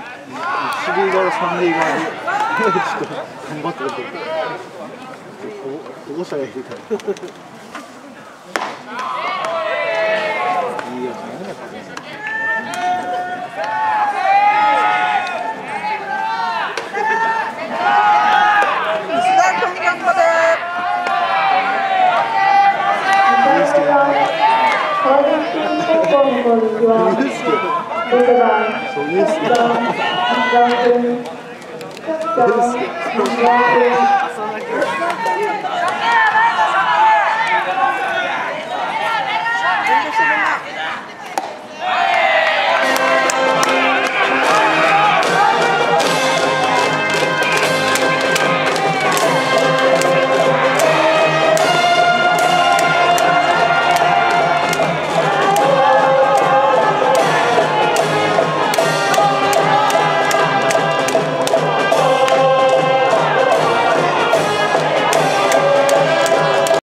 1塁側3塁側でちょっと頑張ってるけど保護者がいるからいいよね。 Yes.